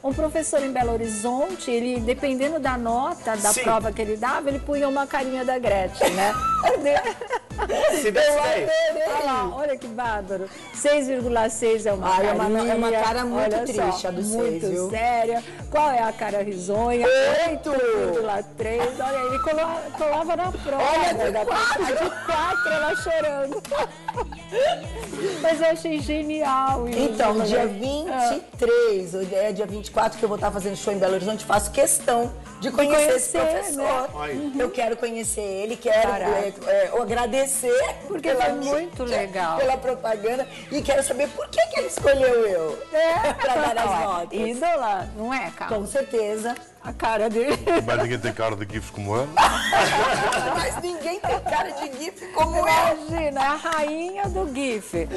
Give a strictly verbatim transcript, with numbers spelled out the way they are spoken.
um professor em Belo Horizonte, ele, dependendo da nota da Sim. prova que ele dava, ele punha uma carinha da Gretchen, né? Se desse Eu daí. adorei. Olha lá, olha que bárbaro. seis vírgula seis é uma Ai, é carinha. uma- é uma cara muito olha triste, só, a do seis, muito viu? séria. Qual é a cara risonha? Oito. oito vírgula três. Olha, ele cola- colava na prova. Olha, de da quatro. A de quatro, ela chorando. Mas eu achei genial isso. Então, né? dia vinte e três, ou é dia vinte e quatro que eu vou estar fazendo show em Belo Horizonte, faço questão de conhecer, esse conhecer, professor. né? Eu quero conhecer ele, quero Caraca. é, é, agradecer Porque pela foi mídia, muito legal. pela propaganda e quero saber por que, que ele escolheu eu É. para dar as Ó, notas. ídola, não é, cara? Com certeza. A cara dele. Mas ninguém tem cara de gifs como ela. Mas ninguém tem cara de gif como eu. Imagina, é a rainha do GIF.